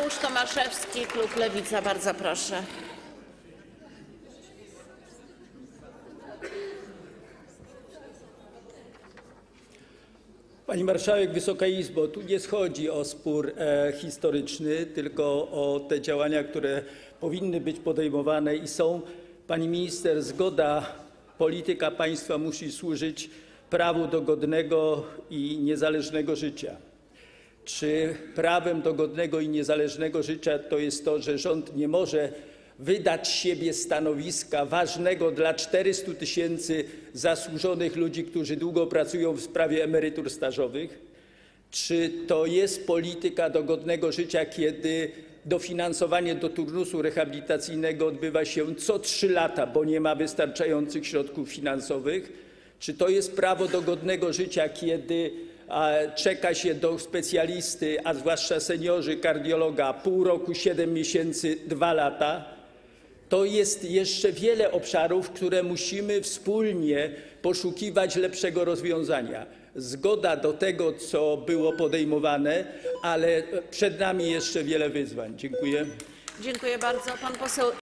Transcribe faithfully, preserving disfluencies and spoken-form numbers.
Tadeusz Tomaszewski, klub Lewica. Bardzo proszę. Pani marszałek, Wysoka Izbo, tu nie chodzi o spór e, historyczny, tylko o te działania, które powinny być podejmowane i są. Pani minister, zgoda, polityka państwa musi służyć prawu do godnego i niezależnego życia. Czy prawem do godnego i niezależnego życia to jest to, że rząd nie może wydać siebie stanowiska ważnego dla czterystu tysięcy zasłużonych ludzi, którzy długo pracują w sprawie emerytur stażowych? Czy to jest polityka do godnego życia, kiedy dofinansowanie do turnusu rehabilitacyjnego odbywa się co trzy lata, bo nie ma wystarczających środków finansowych? Czy to jest prawo do godnego życia, kiedy czeka się do specjalisty, a zwłaszcza seniorzy, kardiologa pół roku, siedem miesięcy, dwa lata? To jest jeszcze wiele obszarów, które musimy wspólnie poszukiwać lepszego rozwiązania. Zgoda do tego, co było podejmowane, ale przed nami jeszcze wiele wyzwań. Dziękuję. Dziękuję bardzo. Pan poseł